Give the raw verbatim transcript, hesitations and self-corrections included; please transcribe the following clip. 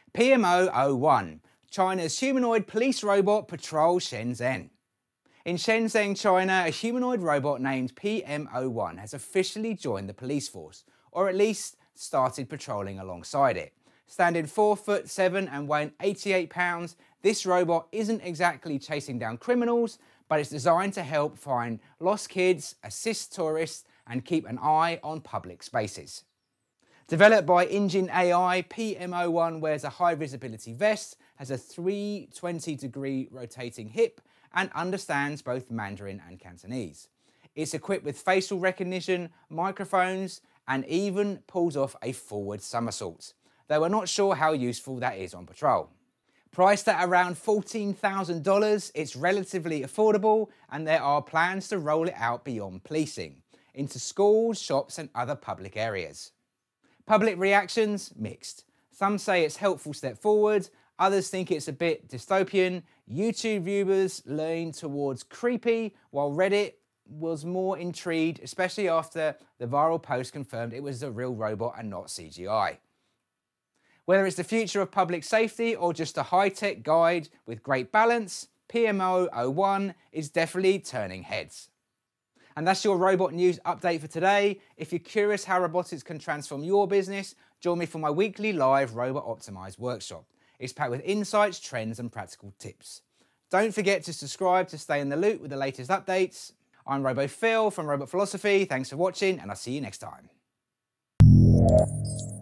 P M zero zero one, China's humanoid police robot patrols Shenzhen. In Shenzhen, China, a humanoid robot named P M zero one has officially joined the police force, or at least started patrolling alongside it. Standing four foot seven and weighing eighty-eight pounds, this robot isn't exactly chasing down criminals, but it's designed to help find lost kids, assist tourists, and keep an eye on public spaces. Developed by Engine A I, P M zero one wears a high visibility vest, has a three hundred twenty degree rotating hip, and understands both Mandarin and Cantonese. It's equipped with facial recognition, microphones, and even pulls off a forward somersault, though we're not sure how useful that is on patrol. Priced at around fourteen thousand dollars, it's relatively affordable, and there are plans to roll it out beyond policing, into schools, shops, and other public areas. Public reactions, mixed. Some say it's a helpful step forward, others think it's a bit dystopian. YouTube viewers lean towards creepy, while Reddit was more intrigued, especially after the viral post confirmed it was a real robot and not C G I. Whether it's the future of public safety or just a high-tech guide with great balance, P M zero zero one is definitely turning heads. And that's your robot news update for today. If you're curious how robotics can transform your business, join me for my weekly live Robot Optimized workshop. It's packed with insights, trends, and practical tips. Don't forget to subscribe to stay in the loop with the latest updates. I'm RoboPhil from Robot Philosophy. Thanks for watching, and I'll see you next time.